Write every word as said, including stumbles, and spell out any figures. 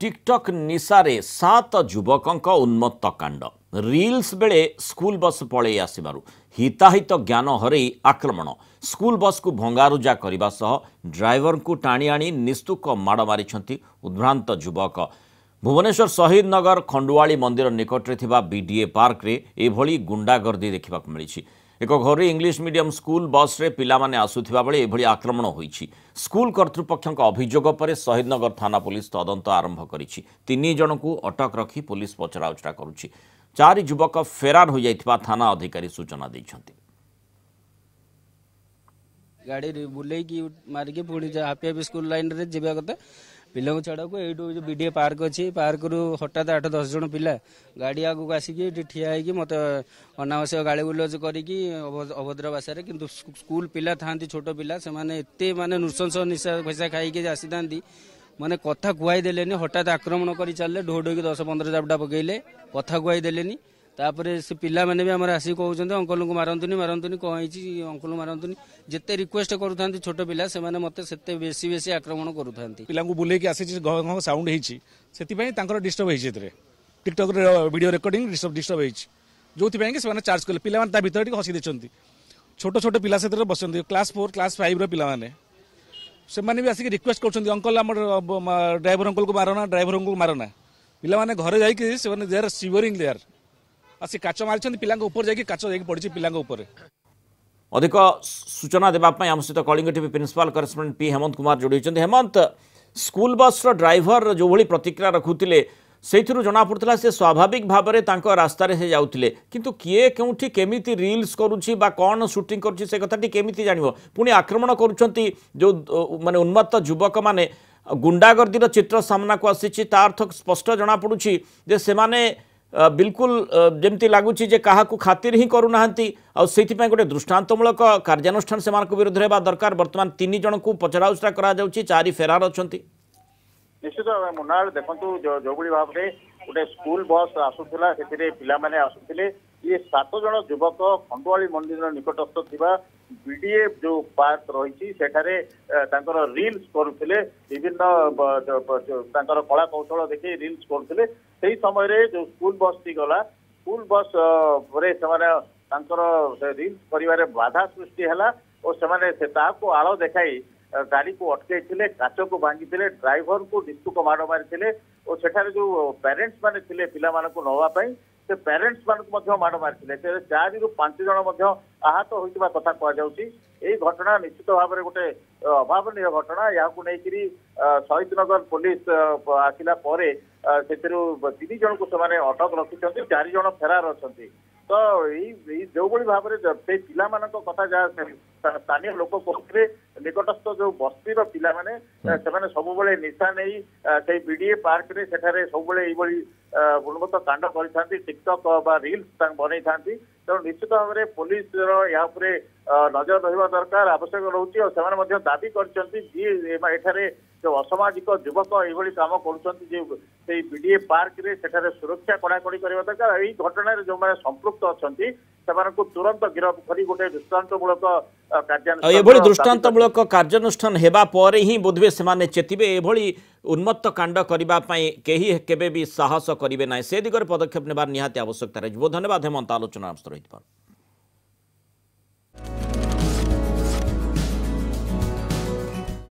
TikTok निशारे सात युवक उन्मत्त कांड रील्स बेले स्कूल बस पलि आसबार हिताहित ज्ञान हरई आक्रमण स्कूल बस को भंगारुजा करने सह ड्राइवर को टाणी आनी निस्तुक माड़ मारी उद्भ्रांत युवक। भुवनेश्वर शहीद नगर खंडुआली मंदिर निकटरे थिबा बीडीए पार्क रे एभली गुंडागर्दी देखा मिली। एक घर इंग्लिश मीडियम स्कूल बस रे पिला माने आसुथिबा बेले एभली आक्रमण होईछि। स्कूल कर्तृपक्षक अभियोग पर शहीदनगर थाना पुलिस तदंत आरंभ करिछि। तीन जन को अटक रखी पुलिस पचराउचरा करुछि। चार युवक फेरार हो जाइथिबा थाना अधिकारी सूचना दैछन्ति। गाड़ी बुले की मारिके पुणी हापी हापी स्कूल लाइन रे जेबा कते पिला छाड़ा को एटू जो बीडीए पार्क अच्छी पार्क रु हठात आठ दस जन पिला गाड़ी आगू आसिकी ठिया होगी मत अनावश्यक गाड़ी गुलज करी अभद्र भाषा किंतु स्कूल पिला था छोट पिला से एते माने नृशंस निशा फैसा खाई आसी था माने कथा कुआई देलेनी हठात आक्रमण कर चलले ढो ढोकी दस पंद्रह जापटा पकईले कथा कुआई देलेनी तापर से पिला माने भी आमर आसिक कहते अंकल को मारंतुनी मारंतुनी कहीं अंकल मारंतुनी जिते रिक्वेस्ट करूँ छोट पिला से मते से बेसी बेसी आक्रमण करूँ पिला बुले आसी साउंड होती डिस्टर्ब होती टिकटक वीडियो रिकॉर्डिंग डिस्टर्ब होती जो कि चार्ज कले पिला भर हसी देते छोट छोट पिला से बस क्लास फोर क्लास फाइव पिला से भी आसिक रिक्वेस्ट कर अंकल आम ड्राइवर अंकल को मारना ड्राइवर अंकल को मारना पिला घरे जाइए सिवरिंग देयर आसी काच मारी पिला जाकि काच पड़ी पिला अधिक सूचना देवाई आम सहित Kalinga TV principal correspondent P Hemant Kumar जोड़ी हेमंत स्कूल बस ड्राइवर जो भली प्रतिक्रिया रखुले से जना पड़ा से स्वाभाविक भाव में रास्ता से जाऊे किंतु किए केउठी केमिति रील्स करुच्ची बा कौन शूटिंग करुच्ची से कथाटी केमिति जानिबो पुणी आक्रमण करुछंती जो माने उन्मत्त युवक माने गुंडागर्दीर चित्र सामना को आसी ता अर्थ स्पष्ट जना पड़ुछि जे से माने बिल्कुल जमती लगुच क्या खातिर ही करूना गोटे दृष्टांतमूलक कार्यानुष्ठान से विरुद्ध होगा दरकार। बर्तमान तीन जन को पचराउचरा करा चारि फेरार अच्छा निश्चित मुन्नाल देखु जो भाव में गोटे स्कूल बस आसूला से पाने आसुले ये सात जन युवक खंडुआली मंदिर निकटस्थ थिबा बीडीए जो पार्क रही सेठारे रील्स करुले विभिन्न कला कौशल देखिए रील्स करुले से समय जो स्कूल बस टी गला स्कूल बस रील्स कर बाधा सृष्टि है और से आड़ देखाई गाड़ी को अटकई काच को भांगी ड्राइवर को डिस्टुक माड़ मारी और सेठारे जो पेरेंट्स माने थिले पिला मानकु नवाई से पेरेंट्स मानक माड़ मारी चार रु पांच जन आहत होता कथा कहुच्छी। यही घटना निश्चित भाव में गोटे अभावनीय घटना या शहीद नगर पुलिस आसिला तीन जन को अटक रखिंट चार जन फेरार अच्छा तो जो भाव में से पिला कथा जहाँ स्थानीय लोक कहते निकटस्थ जो बस्ती पिला माने से सब निशा नहीं से बीडीए पार्क रे सेठारे सब गुणवत्ता कांड कर टिकटक बा रील्स बनई था तेणु निश्चित भाव में पुलिस या नजर रहा दरकार आवश्यक रोचे और से दाबी कर जो असामाजिक युवक ये कम कर बीडीए पार्क रे सेठारे सुरक्षा कड़ाकड़ी करवा दरकार। यही घटना जो मैंने संपृक्त अच्छा से तुरंत गिरफ कर गोटे दृष्टांतमूलक कार्यानुष्ठान दृष्टांतमूलक कार्यानुष्ठान हेबा परे ही बोधवे से चेतिबे एभली उन्मत्त कांड करने केही केबे भी साहस करेंगे ना से दिगरे पदक्षेप नेबार निहाती आवश्यकता रही। बहुत धन्यवाद हेमंत आलोचना रही।